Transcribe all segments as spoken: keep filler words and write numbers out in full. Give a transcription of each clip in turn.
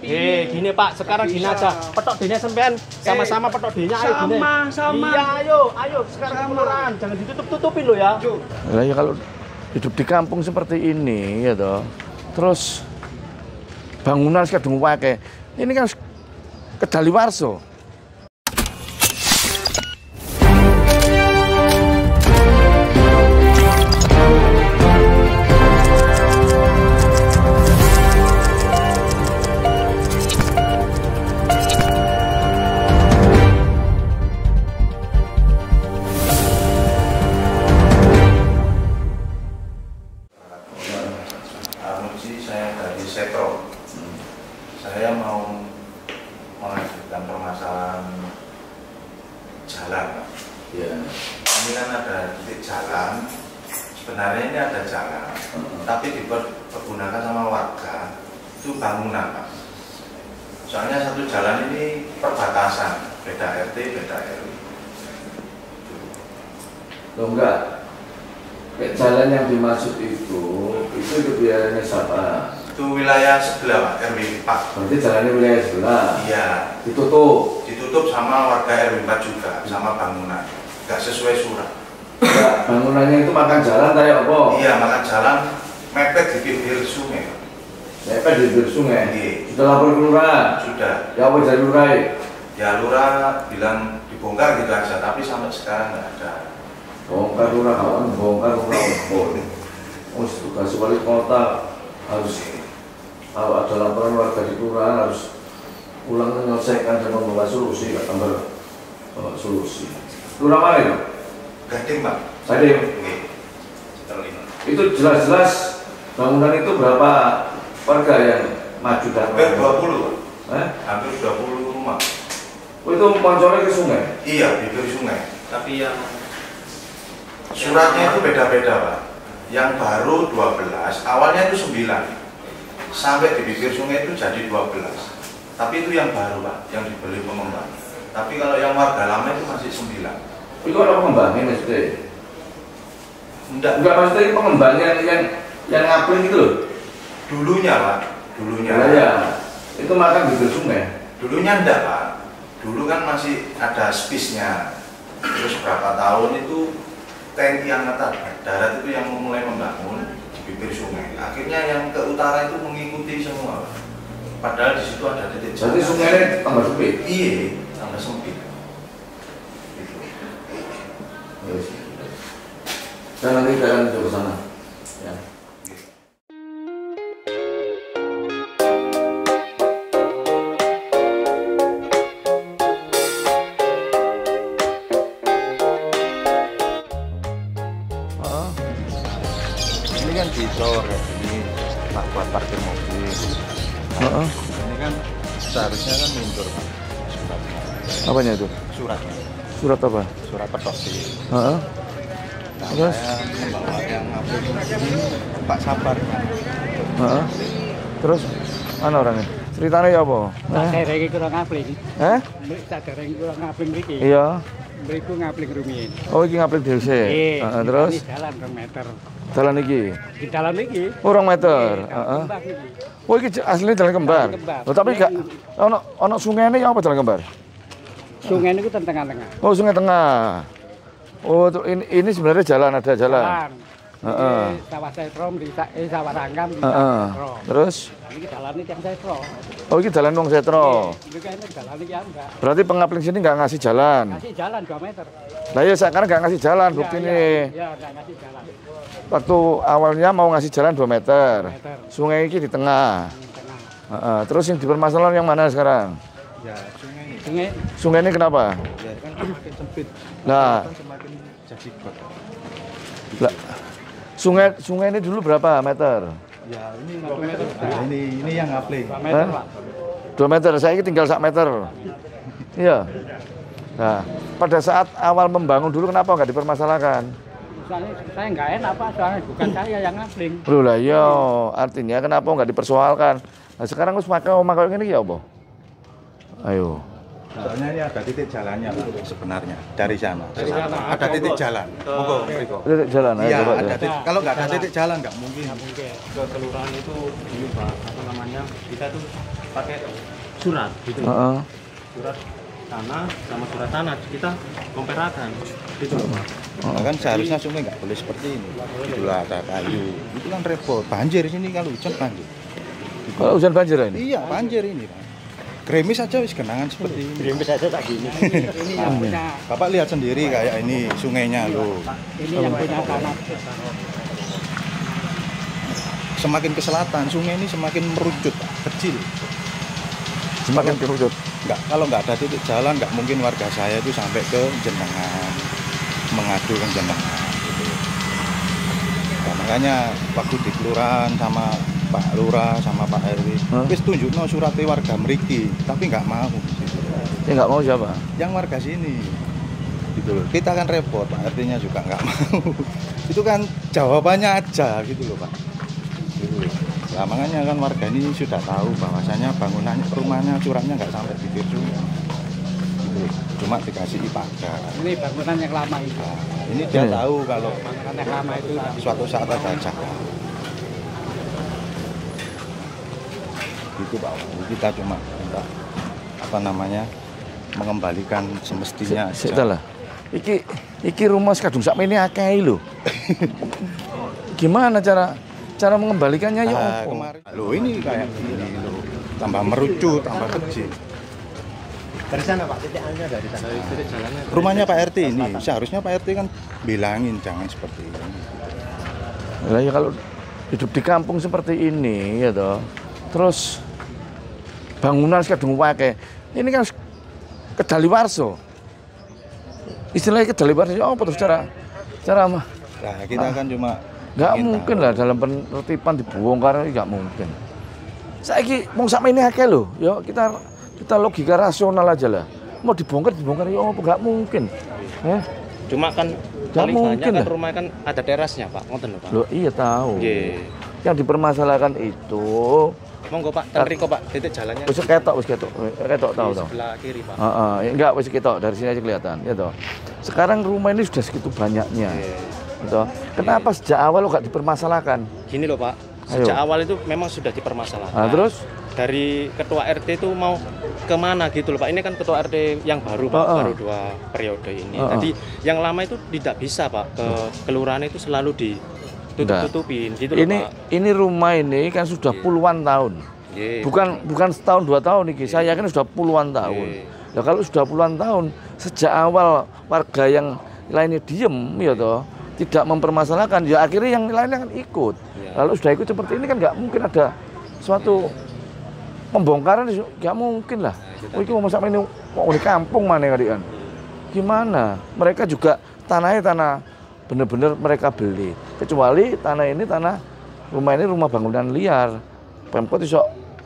Eh, gini Pak, sekarang gini aja. Petok D-nya sampean sama-sama petok D-nya ayo gini. Sama, sama. Iya, ayo, ayo sekarang kelurahan, jangan ditutup-tutupin lo ya. Nah, ya kalau hidup di kampung seperti ini ya toh. Terus bangunan kadung wae. Ini kan kedaluwarsa. Saya mau mengajukan permasalahan jalan, Pak. Ya. Ini kan ada titik jalan. Sebenarnya ini ada jalan, uh-huh. tapi dipergunakan sama warga itu bangunan, Pak. Soalnya satu jalan ini perbatasan, beda R T, beda R W. Loh enggak. Jalan yang dimaksud itu, itu itu wilayahnya siapa? Itu wilayah sebelah, Pak, R W empat. Berarti jalannya wilayah sebelah? Iya. Ditutup? Ditutup sama warga R W empat juga, sama bangunan. Nggak sesuai surat. Ya, bangunannya itu makan jalan kayak apa? Iya, makan jalan mepet di pinggir sungai. Mepet di pinggir sungai? Iya. Sudah lapor ke lurah? Sudah. Ya apa jadi lurah? Ya lurah bilang dibongkar gitu aja, tapi sampai sekarang nggak ada. Bongkar lurah, kawan, bongkar lurah. Oh, tugas wali kota harus kalau ada laporan warga di kelurahan harus ulang menyelesaikan dan membawa solusi, nggak tambah bawa solusi. Lurah mana itu? Gading, Pak. Gading. Terlima. Itu jelas-jelas bangunan itu berapa warga yang maju dan hampir dua puluh, Pak. Eh? Hampir dua puluh rumah. Oh, itu moncornya ke sungai? Iya, bibir sungai. Tapi yang suratnya itu beda-beda, Pak. Yang baru dua belas, awalnya itu sembilan. Sampai di bibir sungai itu jadi dua belas. Tapi itu yang baru, Pak, yang dibeli pengembang. Tapi kalau yang warga lama itu masih sembilan. Itu ada pengembangnya maksudnya? Enggak. Enggak, maksudnya pengembang yang yang, yang ngapling itu loh? Dulunya, Pak. Dulunya. Nah, ya. Itu makan bibir sungai? Dulunya enggak, Pak. Dulu kan masih ada space-nya. Terus berapa tahun itu T N I Angkatan Darat itu yang memulai membangun di bibir sungai. Akhirnya yang ke utara itu mengikuti semua. Padahal di situ ada titik jalan. Berarti sungainya tambah sempit? Iya, tambah sempit. Gitu. Yes. Dan nanti jalan ke sana. Ya. Ini kan dicor ya, ini Pak buat parkir mobil. Uh-uh. Ini kan seharusnya kan mundur, Pak. Suratnya. Apanya itu? Suratnya. Surat apa? Surat petok sih. Uh-uh. Nah, Terus? saya membawa yang ngaplik ini Pak Sabar. Uh-uh. Terus mana orangnya? Ceritanya ya apa? Tak dereng kurang ngapling. Eh? Tak dereng kurang ngapling mriki. Iya. Mriku ngapling rumiyin. Oh, iki ngaplik dhewe sik. Nggih. Heeh, terus Ini jalan rong meter. dalan iki. Di dalam iki. Oh, rong meter. Heeh. Kembang iki. Oh, iki aslinya jalan kembar. Jalan kembar. Oh, tapi gak ono ono sungainya yang apa jalan kembar? Sungai niku ten tengah-tengah. Oh, sungai tengah. Oh, tuh, ini, ini sebenarnya jalan, ada jalan. Jalan. Heeh. Iki sawah setro mriki eh sawah rangkam mriki Heeh. setro. Terus Iki dalan iki yang setro. oh, iki jalan wong setro. Iki kene dalan iki enggak. Berarti pengapling sini nggak ngasih jalan. Kasih jalan dua meter. Nah, ya sekarang nggak ngasih jalan, Iya, bukti iya, nih. Iya, enggak ngasih jalan. Waktu awalnya mau ngasih jalan dua meter. dua meter. Sungai ini di tengah. Di tengah. Heeh. Terus yang dipermasalahan yang mana sekarang? Ya, sungai ini. Sungai Sungai ini kenapa? Ya kan semakin sempit. Nah, Kan semakin jadi got. lah, sungai sungai ini dulu berapa meter? Ya, ini Satu meter. Ya, ini ini yang ngaplik. dua meter, Hah? Pak. dua meter, saya ini tinggal sak meter. Iya. Nah, pada saat awal membangun dulu kenapa nggak dipermasalahkan? Soalnya saya nggak enak Pak, soalnya bukan saya yang ngapling. Loh lah, iya. Artinya kenapa nggak dipersoalkan? Nah, sekarang harus pakai omah kayak gini ya, apa? Ayo. Soalnya ini ada titik jalannya, Pak, sebenarnya dari sana. Dari sana. Ada titik jalan. Monggo, Riko. Titik jalan, ayo Iya, coba ada ya. titik. Kalau nggak ada titik jalan nggak mungkin. Nggak mungkin. Ke kelurahan itu ini Pak, apa namanya? Kita tuh pakai surat gitu. Heeh. Surat tanah sama surat tanah kita komparakan gitu loh Pak. Nah, kan seharusnya sungai nggak boleh seperti ini. Dulu ada kayu, itu kan repot. Banjir sini kalau hujan banjir. Kalau hujan banjir ini? Iya banjir ini Pak. Gerimis aja wis genangan seperti ini. Gerimis aja tak gini. Ini yang punya. Bapak lihat sendiri kayak ini sungainya loh. Ini yang punya tanah. Semakin ke selatan sungai ini semakin merucut, Pak. Kecil. Semakin kerucut. Enggak, kalau nggak ada titik jalan nggak mungkin warga saya itu sampai ke jenengan mengadu ke jenengan. Gitu. Nah, makanya waktu di kelurahan sama Pak Lurah sama Pak R W, huh? wis tunjukno suratnya warga mriki, tapi nggak mau. Gitu. Ya nggak mau siapa? Yang warga sini. Gitu loh. Kita kan repot, Pak R T-nya juga nggak mau. Itu kan jawabannya aja gitu loh, Pak. Gitu loh. Nah, makanya kan warga ini sudah tahu bahwasanya bangunan rumahnya curangnya nggak sampai bibir sungai. Gitu. Cuma dikasih pagar. Ini bangunan yang lama itu. Nah, ini dia Hmm. tahu kalau Bangunan yang lama itu. suatu saat ada jalan. Gitu Pak. Kita cuma minta apa namanya mengembalikan semestinya. Sik lah. Iki iki rumah kadung sakmene akeh lho. Gimana cara cara mengembalikannya ya Nah, opo? kemarin. Loh ini kayak gini loh. Tambah merucut, tambah kecil. Dari sana Pak, titiknya dari sana. Titik jalannya. Rumahnya Pak R T ini, seharusnya Pak R T kan bilangin jangan seperti ini. Lah ya kalau hidup di kampung seperti ini ya toh. Terus bangunan kadung akeh. Ini kan kedaliwarsa. Istilahnya kedaliwarsa ya apa terus cara cara mah Nah, kita kan cuma nggak ingin mungkin tahu. lah dalam penertiban dibongkar nggak mungkin. Saiki mau sampai ini akeh loh, ya kita kita logika rasional aja lah. Mau dibongkar dibongkar ya apa nggak mungkin. Eh, Cuma kan Nggak paling mungkin banyak kan lah. rumah kan ada terasnya Pak, ngoten lho Pak. loh iya tahu. Nggih. Yang dipermasalahkan itu Monggo Pak, ten mriko Pak, titik jalannya. wis ketok wis ketok ketok tahu di tahu. sebelah kiri Pak. Heeh, enggak wis ketok dari sini aja kelihatan, ya toh. Sekarang rumah ini sudah segitu banyaknya. Gitu. Kenapa sejak awal lo gak dipermasalahkan? Gini loh Pak, Ayo. sejak awal itu memang sudah dipermasalahkan. Nah, terus? Dari ketua R T itu mau kemana gitu loh Pak. Ini kan ketua R T yang baru Pak, Oh, oh. baru dua periode ini. Oh, oh. Jadi yang lama itu tidak bisa Pak, ke kelurahan itu selalu ditutup-tutupin gitu loh Ini Pak. ini rumah ini kan sudah puluhan tahun. Nggih. Bukan bukan setahun dua tahun nih, saya yakin sudah puluhan tahun. Ya kalau sudah puluhan tahun, sejak awal warga yang lainnya diem ya toh, tidak mempermasalahkan, ya akhirnya yang lainnya kan ikut. Ya. Lalu sudah ikut seperti ini kan nggak mungkin ada suatu pembongkaran, nggak mungkin lah. Oh itu mau sampai ini mau di kampung mana kalian? Gimana? Mereka juga tanahnya tanah bener-bener mereka beli. Kecuali tanah ini tanah rumah ini rumah bangunan liar. Pemkot iso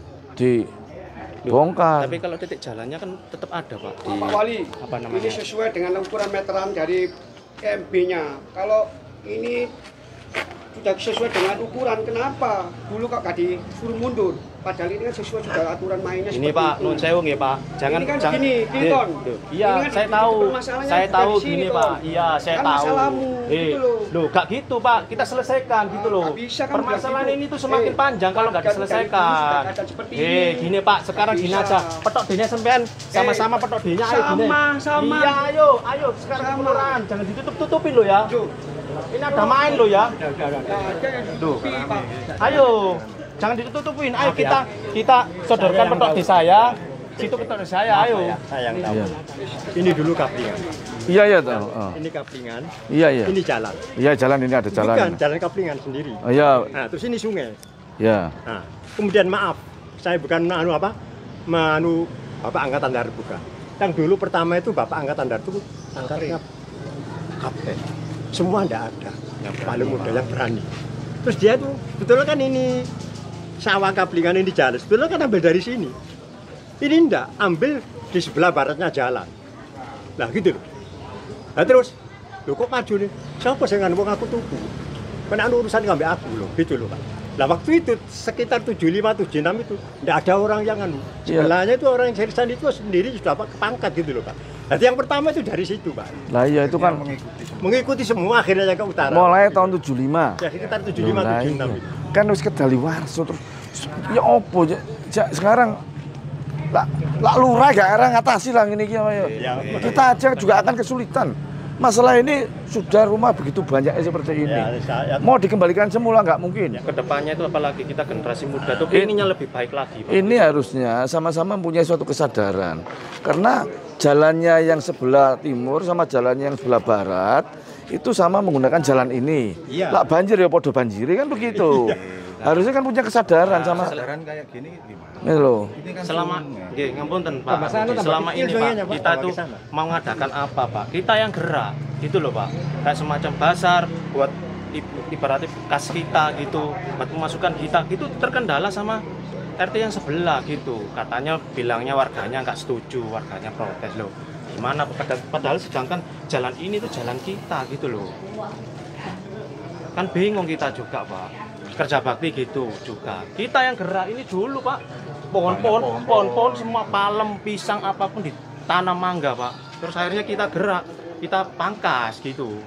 dibongkar. Tapi kalau titik jalannya kan tetap ada Pak di Pak Wali, apa namanya? ini sesuai dengan ukuran meteran dari M B-nya. Kalau ini sudah sesuai dengan ukuran, kenapa dulu kok gak disuruh mundur? Padahal ini kan sesuai juga aturan mainnya. Ini seperti Pak, itu. nun sewu nggih Pak. Jangan Ini kan jangan gini, gini, Eh, Ton. tuh. Iya, Ini kan saya di- tahu. permasalahannya Saya bukan tahu di sini, gini Ton. Pak. Iya, saya Kan tahu. masalahmu, Eh, gitu loh. loh, gak gitu Pak. Kita selesaikan gitu loh. Nggak bisa kan Permasalahan bilang ini gitu. tuh semakin Eh, panjang kalau nggak kan dari dulu diselesaikan. sudah keadaan seperti Eh, ini. gini Pak, sekarang Nggak gini bisa. aja. Petok D-nya sampean sama-sama petok D-nya ayo gini. Sama, sama. Iya, ayo, ayo sekarang Sama. kelurahan. Jangan ditutup-tutupin loh ya. Tuh, Ini ada main loh ya. nggak ada yang ditutupi, Pak. Ayo, jangan ditutupin. Ayo kita kita sodorkan petok di saya. Situ petok di saya. Ayo. Saya yang tahu. Iya. Ini dulu kaplingan. Iya iya tahu. Oh. Ini kaplingan. Iya iya. Ini jalan. Iya jalan ini ada jalan. Bukan jalan kaplingan sendiri. Oh, iya, Nah, terus ini sungai. ya. Nah, kemudian maaf, saya bukan anu apa, manu Bapak Angkatan Darat bukan. Yang dulu pertama itu Bapak Angkatan Darat itu angkatnya kapten. Semua enggak ada. Yang paling muda yang berani. Terus dia tuh betul kan ini sawah kaplingan ini jalan. Sebetulnya kan ambil dari sini. Ini enggak, ambil di sebelah baratnya jalan. Nah gitu loh. Nah terus, loh kok maju nih? Siapa sih yang ngomong aku tuku? Karena anu urusan ngambil aku loh, gitu loh Pak. Nah waktu itu sekitar tujuh lima, tujuh enam itu enggak ada orang yang anu. Iya. Sebelahnya itu orang yang seriusan itu sendiri sudah apa, kepangkat gitu loh Pak. Jadi yang pertama itu dari situ Pak. Lah iya itu kan Mengikuti semua akhirnya ke utara. mulai tahun tujuh puluh lima. Ya sekitar tujuh lima, Loh, lah tujuh enam iya. itu. Kan wis kedaliwarsa terus ya opo ya, ja- sekarang Lah, lah lurah gak era ngatasi lah ini ya. Kita aja juga akan kesulitan. Masalah ini sudah rumah begitu banyak seperti ini. Ya, saya, mau dikembalikan semula nggak mungkin. Ya, kedepannya itu apalagi kita generasi muda tuh inginnya lebih baik lagi, Pak. Ini harusnya sama-sama mempunyai suatu kesadaran. Karena jalannya yang sebelah timur sama jalannya yang sebelah barat itu sama menggunakan jalan ini. Iya. Lah banjir ya podo banjiri kan begitu. Harusnya kan punya kesadaran sama Kesadaran kayak gini gimana? ini loh. Ini kan Selama sungai. nggih ngapunten Pak. Tambah sana, tambah Selama kecil ini Pak, sungainya, Pak, kita tambah tuh ke sana. mau ngadakan apa, Pak? Kita yang gerak. Gitu loh, Pak. Kayak semacam pasar buat i- ibaratnya kas kita gitu, buat pemasukan kita itu terkendala sama R T yang sebelah gitu. Katanya bilangnya warganya nggak setuju, warganya protes loh. Gimana padahal, padahal sedangkan jalan ini tuh jalan kita gitu loh. Kan bingung kita juga, Pak. Kerja bakti gitu juga. Kita yang gerak ini dulu, Pak. Pohon-pohon, pohon-pohon semua palem, pisang apapun ditanam mangga, Pak. Terus akhirnya kita gerak, kita pangkas gitu.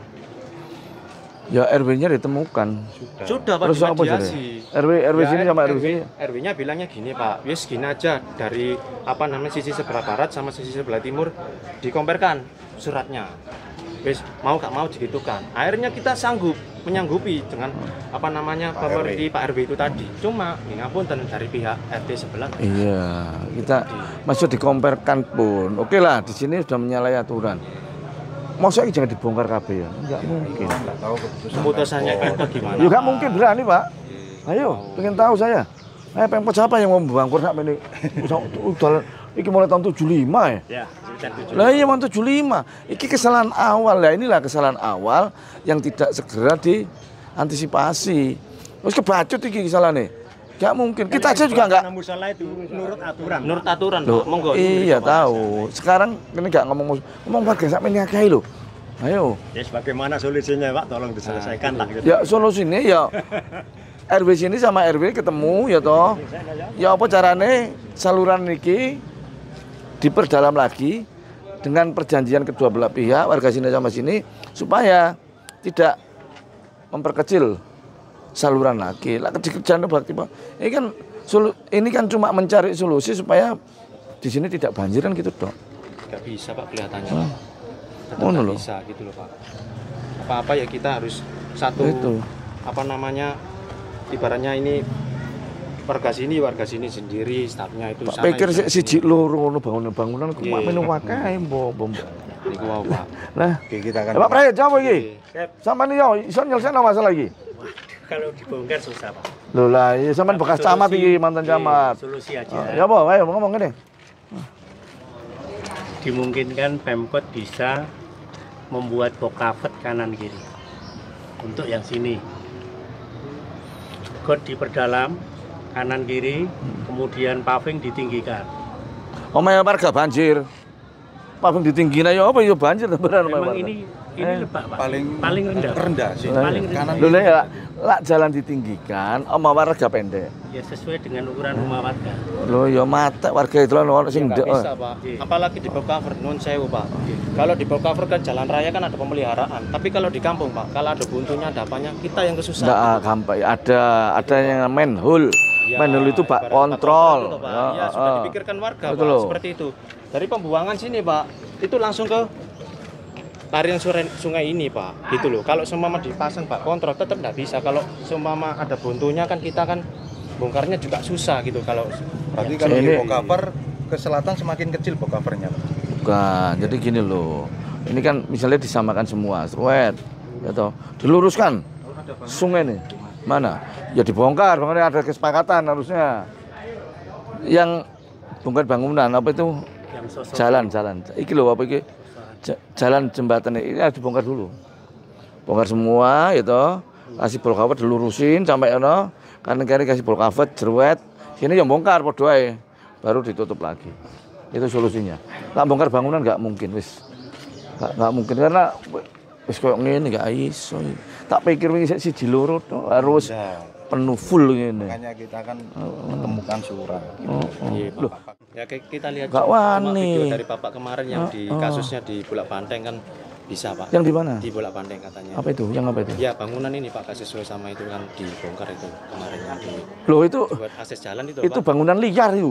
Ya R W-nya ditemukan. Sudah, Pak, Terus apa dimediasi. jadi? R W R W Ya, sini sama R W sini. R W-nya bilangnya gini, Pak. Wis gini aja dari apa namanya sisi sebelah barat sama sisi sebelah timur dikomparkan suratnya. Wis mau gak mau digitukan. Akhirnya kita sanggup menyanggupi dengan apa namanya pemerintah Pak R W itu tadi. Cuma ya ngapunten dari pihak R T sebelah. Iya, kita masih dikomparkan pun. Oke lah, di sini sudah menyalahi aturan. Masa ini jangan dibongkar K B ya? Enggak mungkin. Nggak tahu keputusan Keputusannya Pemkot. Pemkot gimana? Ya enggak mungkin berani, Pak. Ayo, pengen tahu saya. Eh, Pemkot siapa yang mau membangkur sampai ini? Udah, ini mulai tahun tujuh puluh lima ya? Ya, sekitar tujuh. Lah iya mau tujuh puluh lima. Ini kesalahan awal ya, inilah kesalahan awal yang tidak segera diantisipasi. Terus kebacut iki kesalahannya. Gak mungkin. Kita aja juga enggak. Musola itu menurut aturan. Menurut aturan, Loh, Pak. Monggo. iya tahu. Sekarang ini enggak ngomong ngomong warga sampai ini akeh lho. Ayo. Ya, bagaimana solusinya, Pak? Tolong diselesaikan lah. Gitu. Ya solusinya ya R W sini sama R W ketemu ya toh. Ya apa carane saluran niki diperdalam lagi dengan perjanjian kedua belah pihak warga sini sama sini supaya tidak memperkecil saluran lagi. Lah kerjaan bakti Pak. Ini kan solu- ini kan cuma mencari solusi supaya di sini tidak banjir kan gitu dong. Gak bisa, Pak, kelihatannya, Hmm. Pak. Tetap Oh, nggak loh. bisa gitu loh, Pak. Apa-apa ya kita harus satu Itu. apa namanya ibaratnya ini warga sini warga sini sendiri stafnya itu Pak sana, pikir itu si siji sini. loro ngono bangunan-bangunan kok Iya. menu wakai mbok mbok. Niku wae, Pak. Lah, Oke, kita akan Pak Prayit jawab iki. Oke. Sampeyan yo iso nyelesain masalah iki. Kalau dibongkar susah, Pak. Lho lah, iya sampean bekas camat iki, mantan camat. Solusi aja. Oh, ya apa? Ayo ngomong ngene. Dimungkinkan Pemkot bisa membuat bokavet kanan kiri untuk yang sini. Got diperdalam kanan kiri, kemudian paving ditinggikan. Omahe warga banjir. Paving ditinggina ya apa ya banjir beneran omahe Memang warga. ini ini Eh. lebak, Pak. paling paling rendah. rendah sih. Lah, paling kanan Lho lah ya, lah jalan ditinggikan, oma warga pendek. Ya sesuai dengan ukuran rumah warga. Lho ya mata warga itu lah ono sing Nggak ndek. bisa, Pak. Apalagi di bawah cover non sewu, Pak. Kalau di bawah cover kan jalan raya kan ada pemeliharaan. Tapi kalau di kampung, Pak, kalau ada buntunya, ada apanya, kita yang kesusahan. Enggak gampang. Ada ada yang manhole. Ya, Manhole itu Pak ibarat kontrol. itu, Pak. Ya, Ya, sudah ah. dipikirkan warga, Betul Pak, loh. seperti itu. Dari pembuangan sini, Pak, itu langsung ke larian sungai, sungai ini, Pak. Gitu loh. Kalau seumpama dipasang, Pak, kontrol tetap nggak bisa. Kalau seumpama ada buntunya kan kita kan bongkarnya juga susah gitu kalau Berarti ya, kalau Ini- di Bokaver ke selatan semakin kecil Bokavernya, Pak. Bukan. Jadi gini loh. Ini kan misalnya disamakan semua, sweat, ya toh. Diluruskan. Sungai nih. Mana? Ya dibongkar, makanya ada kesepakatan harusnya. Yang bongkar bangunan apa itu? Yang sosok Jalan-jalan. Iki loh apa iki? Ja- Jalan jembatan ini harus dibongkar dulu. Bongkar semua ya toh. Kasih bol cover dilurusin sampai ono. Kanan kiri kasih bol cover jeruet. Sini yang bongkar padha ae. Baru ditutup lagi. Itu solusinya. Lah bongkar bangunan nggak mungkin wis. Nggak nggak mungkin karena wis koyo ngene nggak iso. Tak pikir wingi sik siji loro tok harus penuh full ngene. Makanya kita akan menemukan surat. Oh, oh. Iya, Pak. Loh, Ya kayak kita lihat Nggak cuma wani. video dari Bapak kemarin yang di Oh, oh. kasusnya di Bulak Banteng kan bisa, Pak. yang di mana? Di Bulak Banteng katanya. Apa itu? Yang apa itu? Ya bangunan ini, Pak, kasus sesuai sama itu kan dibongkar itu kemarin yang di Loh itu buat akses jalan itu, itu Pak. bangunan liar itu. Oh,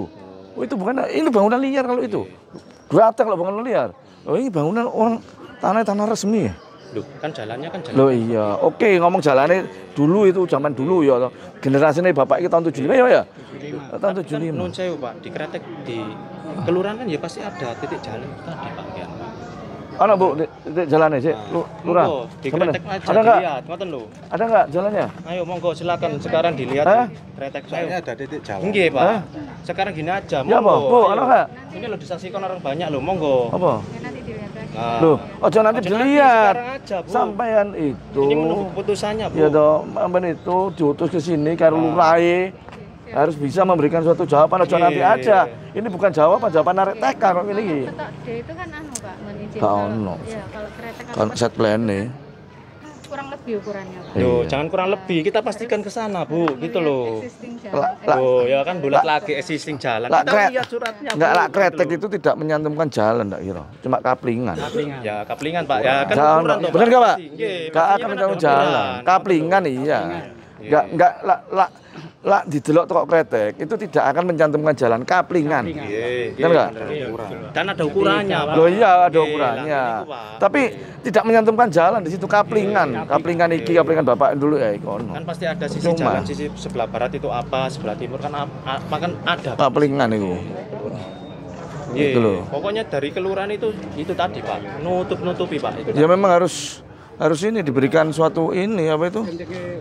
Oh itu bukan, ini bangunan liar kalau itu. Berarti kalau bangunan liar. Oh ini bangunan orang tanah tanah resmi ya. Loh, kan jalannya kan jalan. Loh iya, oke ngomong jalannya dulu itu zaman dulu ya. Generasinya bapak kita tahun tujuh puluh lima ya. Tahun tujuh puluh lima. Nun sewu Pak, di Kretek di kelurahan kan ya pasti ada titik jalan tadi Pak ya. Ana Bu, titik jalannya sih. Lu lurah. Monggo, di Sama Kretek deh. aja Ada nggak? dilihat, ngoten lho. Ada nggak jalannya? Ayo monggo silakan sekarang dilihat Hah? Kretek Saya saya. ada titik jalan. Nggih, Pak. Hah? Sekarang gini aja, Ya, monggo. Bu, Bu, Ayo. ada nggak? Ini lo disaksikan orang banyak loh, monggo. Apa? Nah, Loh, ojo nanti Ojo dilihat. sekarang aja, Bu. Sampean itu. Ini menunggu keputusannya, Bu. Ya toh, sampean itu diutus ke sini karo lurahe harus bisa memberikan suatu jawaban ojo Iya. nanti aja. Ini bukan jawaban, jawaban narik T K kok ini iki. Ketok D itu kan anu Pak, menizin. Gak kalau- ono. Iya, kalau kereta kan Kan set plan nih. kurang lebih ukurannya Pak. Yo, Iya. jangan kurang lebih, kita pastikan ke sana, Bu, gitu loh. Existing Lah, jalan. lah. Oh, ya kan bulat Lah. lagi existing jalan. Lah Kita kret, lihat suratnya, enggak Bu, lah gitu kretek loh. itu tidak menyantumkan jalan enggak kira, cuma kaplingan. Ya, kaplingan, Pak. Ya kan Jangan, ukuran toh, bener nggak Pak? Pasti. Nggih, Enggak pastinya akan kan menyantum ada jalan. ukuran. Kaplingan iya. Enggak enggak lah lah lah didelok toko kretek itu tidak akan mencantumkan jalan kaplingan. Nggih, Kan enggak? Dan ada ukurannya, Pak. Loh iya ada Nggih, ukurannya. lah, niku, Pak. Tapi tidak menyantumkan jalan di situ kaplingan. Kaplingan iki, kaplingan bapak dulu ya ikono. Kan pasti ada sisi Cuma. jalan, sisi sebelah barat itu apa, sebelah timur kan apa, kan ada. Pak. Kaplingan itu. Nggih, Gitu loh. pokoknya dari kelurahan itu itu tadi, Pak. Nutup-nutupi, Pak. Itu Ya memang harus harus ini diberikan suatu ini apa itu?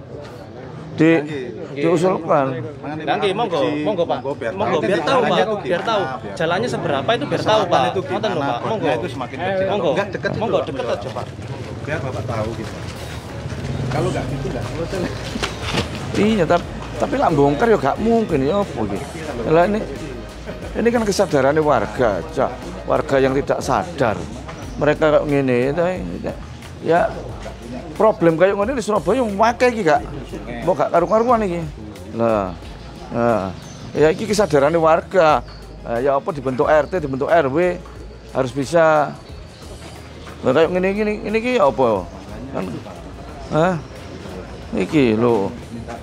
Di diusulkan. Nah, nggih, monggo, monggo Pak. Monggo biar tahu, Pak. Biar tahu jalannya seberapa itu biar tahu, Pak. Itu Ngoten lho, Pak. Monggo. itu semakin kecil. Monggo. Enggak dekat itu Monggo loh. deket aja, Pak. Biar Bapak tahu gitu. Kalau enggak gitu enggak selesai. Iya, tapi tapi lah bongkar ya gak mungkin ya apa gitu. Lah ini ini kan kesadaran warga, Cak. Warga yang tidak sadar. Mereka kayak ngene itu ya problem kayak ngene di Surabaya wae iki gak. Mau gak karu-karuan iki. Lah. Nah, ya iki kesadaran warga. Nah, ya apa dibentuk R T, dibentuk R W harus bisa. Lah kayak ngene iki ini iki apa? Kan Hah? Iki lho.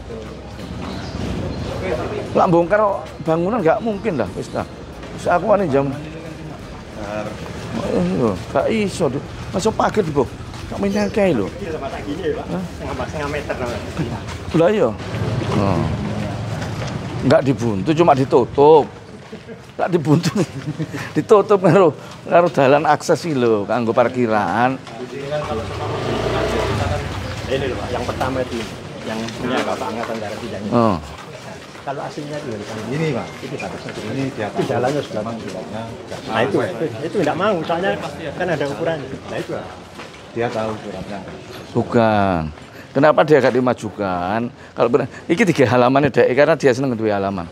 Lah bongkar bangunan nggak mungkin lah wis ta. Wis aku ane jam. Eh, lho, gak iso. Masuk pagar di bawah. Gak main kae lho. Sama tak gini ya, Pak. Setengah meter namanya. Lah iya. Oh. Enggak dibuntu cuma ditutup. Enggak dibuntu. Ditutup karo karo dalan akses iki lho kanggo parkiran. Ini loh, Pak, yang pertama itu yang punya Bapak Angkatan Darat tidak ini. Oh. Kalau aslinya itu kan Ini Pak, itu satu satu. ini dia Itu jalannya sudah mau. Nah itu, itu, itu tidak mau, soalnya kan ada ukuran. Nah itu. dia tahu suratnya. Bukan. Kenapa dia gak dimajukan? Kalau benar, iki tiga halamannya dek karena dia seneng dua halaman.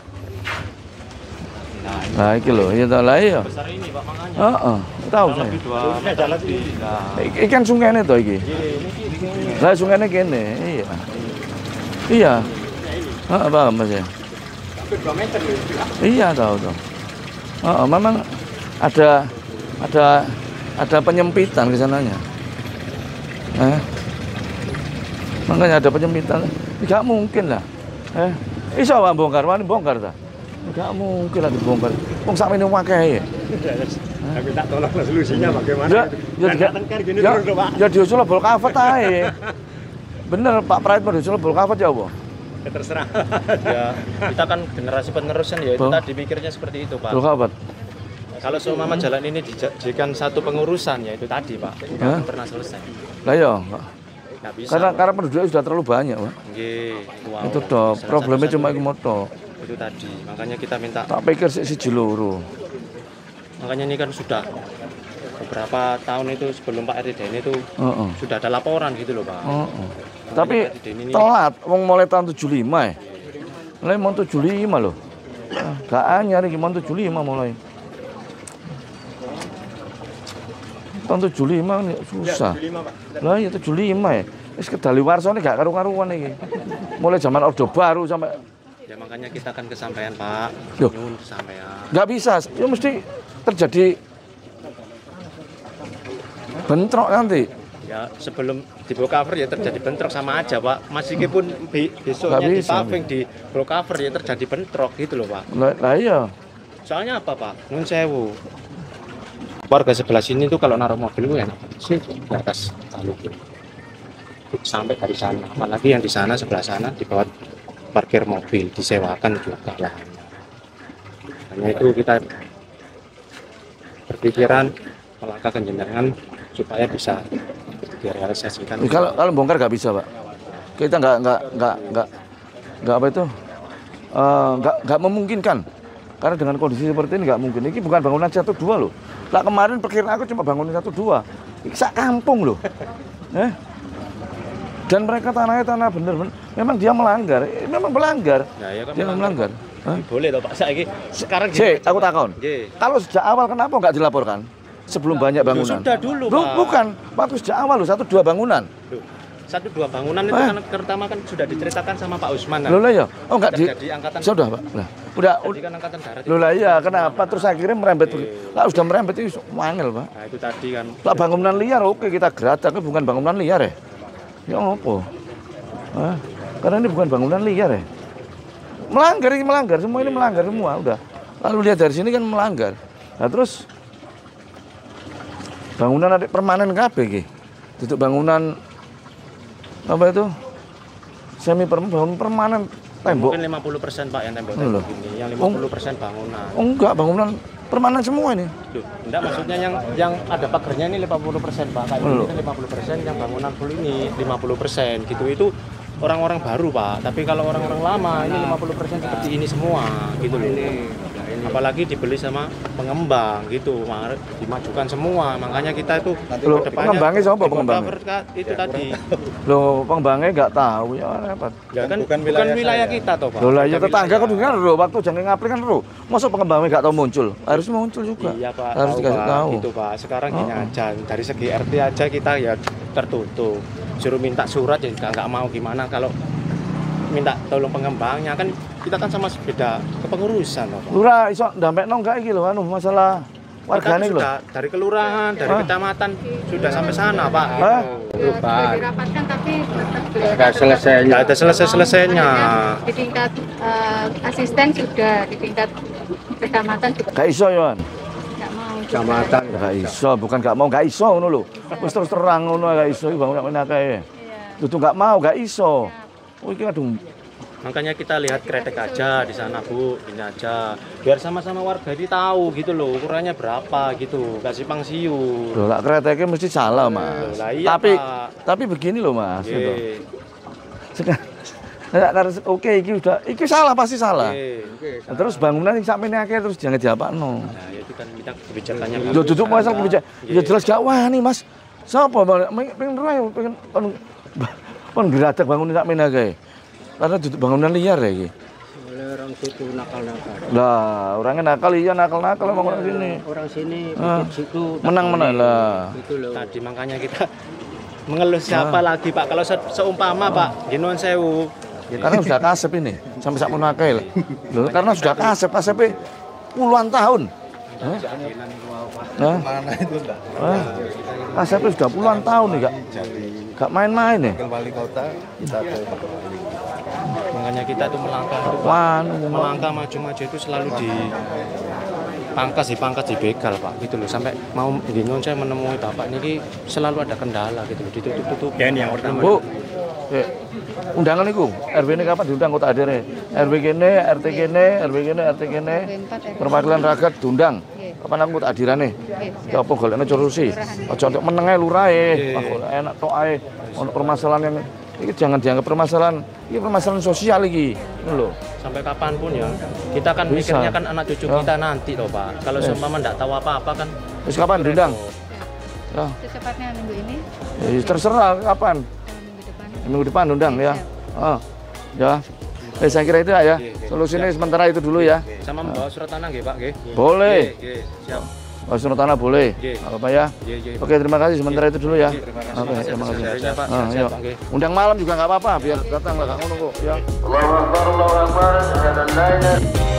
Nah, iki lho, ya tahu lah ya. Besar ini, Pak, makanya. Heeh, tahu saya. Lebih dua Ini jalan ini. Iki iki kan sungainya to iki. Lah sungainya kene, iya. Iya. Heeh, paham Mas ya. dua meter ya. Iya, tahu tahu. Heeh, memang ada ada ada penyempitan ke sananya. Eh. Makanya ada penyempitan. Enggak mungkin lah. Eh, iso wae bongkar, wani bongkar ta? Enggak mungkin lah dibongkar. Wong sakmene akeh ya. Tapi tak tolong solusinya bagaimana. Ya, itu. ya, Dan ya, tengkar gini ya, terus loh, Pak. ya diusul bol kafet ae. Bener Pak Pride mau diusul bol kafet ya apa? Ya, terserah. Ya, kita kan generasi penerus kan ya itu Oh. tadi mikirnya seperti itu, Pak. Bol kafet. Kalau seumpama jalan ini dijadikan satu pengurusan ya itu tadi, Pak. Tidak Hah? akan pernah selesai. Lah ya, Nggak bisa. karena Pak. karena penduduknya sudah terlalu banyak, Pak. Nggih, wow. Itu dok, Salah problemnya satu-satunya cuma iku moto. itu tadi. Makanya kita minta, Tak pikir sik siji loro. makanya ini kan sudah beberapa tahun itu sebelum Pak R T Deni itu Heeh. sudah ada laporan gitu loh, Pak. Heeh. Tapi Pak R T Deni ini telat, wong mulai tahun tujuh puluh lima ya. Mulai mau tujuh puluh lima loh. Ah, gak anyar iki mau tujuh puluh lima mulai. Tahun tujuh puluh lima ini susah. Lah ya tujuh puluh lima ya. Wis kedaliwarsane gak karu-karuan iki. Mulai zaman Orde Baru sampai ya makanya kita kan kesampaian, Pak. Loh. Nyun kesampaian. nggak bisa. Ya mesti terjadi bentrok nanti. Ya sebelum di block cover ya terjadi bentrok sama aja, Pak. Meskipun be- besoknya Nggak di bisa. paving di block cover ya terjadi bentrok gitu loh, Pak. Lah lah iya. Soalnya apa Pak? Nun sewu. Warga sebelah sini tuh kalau naruh mobil gue enak sih di atas lalu sampai dari sana. Apalagi yang di sana sebelah sana dibawa parkir mobil disewakan juga lahannya. Hanya itu kita berpikiran melangkah ke jenengan supaya bisa direalisasikan. Kalau kalau bongkar nggak bisa Pak. Kita nggak nggak nggak nggak nggak apa itu uh, nggak nggak memungkinkan. Karena dengan kondisi seperti ini nggak mungkin. Ini bukan bangunan satu dua loh. Lah kemarin perkiraan aku cuma bangunan satu dua. Ini sak kampung loh. Eh? Dan mereka tanahnya tanah bener-bener. Memang dia melanggar. Eh, memang melanggar. Ya, ya kan dia melanggar. melanggar. Boleh toh Pak. Saya sekarang Cek, aku takon. Kalau sejak awal kenapa nggak dilaporkan? Sebelum banyak bangunan. Sudah dulu Loh, Pak. bukan. Waktu sejak awal loh satu dua bangunan. Loh, satu dua bangunan itu Eh? kan pertama kan sudah diceritakan sama Pak Usman. Loh lah ya. Oh enggak di. Terjadi angkatan. Sudah Pak. Lah, udah. Jadi kan angkatan darat. Loh lah iya, kenapa terus akhirnya merembet begitu? Lah sudah merembet itu wangel, Pak. Nah, itu tadi kan. Lah bangunan liar oke kita gerak, tapi bukan bangunan liar ya. Ya apa? Hah? Karena ini bukan bangunan liar ya. Melanggar ini melanggar, semua ini melanggar semua udah. Lalu lihat dari sini kan melanggar. Nah, terus bangunan ada permanen kabeh iki. Duduk bangunan apa itu? Semi permanen, permanen tembok. Mungkin lima puluh persen Pak yang tembok Loh. ini, yang lima puluh persen bangunan. Oh enggak, bangunan permanen semua ini. Loh, enggak maksudnya yang yang ada pagernya ini lima puluh persen Pak. Kayak Loh. ini kan lima puluh persen, yang bangunan full ini lima puluh persen gitu. Itu orang-orang baru Pak. Tapi kalau orang-orang lama ini lima puluh persen seperti ini semua gitu loh. Apalagi dibeli sama pengembang gitu, Mar- dimajukan semua. Makanya kita itu Loh, kedepannya pengembangnya siapa di pengembangnya? cover ka- itu tadi. Loh, pengembangnya nggak tahu ya apa. Ya kan bukan wilayah, wilayah kita toh Pak. Loh lah ya Ada tetangga wilayah. kan dengar loh, waktu jangan ngapri kan loh. Masa pengembangnya nggak tahu muncul? Harus muncul juga. Iya Pak, Harus tahu, dikasih Pak. tahu. Gitu Pak. Sekarang gini Oh, oh. aja, dari segi R T aja kita ya tertutup. Suruh minta surat ya nggak nggak mau gimana kalau minta tolong pengembangnya kan kita kan sama beda kepengurusan loh Pak. Lurah iso ndampekno enggak iki lho anu masalah Kita wargane tuh lho. sudah dari kelurahan, dari Hah? kecamatan sudah sampai sana Pak. Hah? Sudah dirapatkan tapi tetap belum Nggak selesai. Nggak ada selesai-selesainya. Di tingkat eh, asisten sudah, di tingkat kecamatan juga Gak iso yo. nggak mau. Kecamatan Gak iso, bukan gak mau, gak iso ngono lho. Wis terus terang ngono gak iso iki bangun nek kae. Iya. Dudu gak mau, gak iso. Oh iki aduh. Makanya kita lihat kretek aja di sana Bu, ini aja. Biar sama-sama warga ini tahu gitu loh, ukurannya berapa gitu, gak simpang siur. Loh lak kreteknya mesti salah, Mas. Lah iya, Tapi Pak. tapi begini loh, Mas, gitu. Ye, Sekarang Nek karena oke iki udah iki salah pasti salah. ye. Nah, terus bangunan sing sakmene akeh terus jangan diapakno. Nah itu kan kita kebijakannya. Yo duduk masalah kebijakan. Ya Ye. jelas gak wani, Mas. Sapa pengen roy pengen pengen pengen geradak bangunan sakmene akeh. Karena duduk bangunan liar ya iki. Oleh orang situ nakal-nakal. Lah, orangnya nakal iya nakal-nakal emang orang sini. Orang sini Ah. bikin situ. Menang-menang lah. Gitu loh. Tadi makanya kita mengeluh siapa lagi Pak? Kalau se- seumpama Pak, di Nuwun Sewu. Ya karena sudah kasep ini sampai sak akeh. Loh, karena sudah kasep, kasep puluhan tahun. Hah? Nah, Mana itu enggak? ah, kasepnya sudah puluhan tahun nih, Kak. Gak main-main nih. Wakil wali kota kita ke Makanya kita tuh melangkah tuh, Pak. Wah, Melangkah maju-maju itu selalu di pangkas dipangkas dibegal Pak gitu loh, sampai mau di Nuwun saya menemui Bapak ini selalu ada kendala gitu loh, ditutup-tutup. Ya ini yang pertama. Bu, eh, undangan itu, R W ini kapan diundang kota hadir R W kene, R T kene, R W kene, R T kene, perwakilan rakyat diundang. Kapan aku tak hadirane? Ya apa golekne solusi. Aja untuk meneng ae lurahe. Wah, golek enak tok ae. Ono permasalahan yang ini jangan dianggap permasalahan, ini permasalahan sosial iki. Ngono lho. Sampai kapanpun ya, kita kan Bisa. mikirnya kan anak cucu Ya. kita nanti loh Pak. Kalau Yes. seumpama enggak tahu apa-apa kan. Terus kapan diundang? Ya, Secepatnya minggu ini, ya terserah kapan. minggu depan. Minggu depan undang ya. Oh. Ya. Eh, saya kira itu ya. Solusinya sementara itu dulu ya. Sama membawa surat tanah nggih Pak nggih. Boleh. Nggih, nggih, siap. Oh, surat tanah boleh. Nggih. Apa ya? Nggih, nggih. Oke, terima kasih sementara itu dulu ya. Terima kasih. Oke, terima kasih. Siap, Pak. Ah, Siap, yuk. Pak, nggih. Undang malam juga nggak apa-apa, biar datang lah, nggak ngono kok. Ya. Allahu Akbar, Allahu Akbar, asyhadu an la ilaha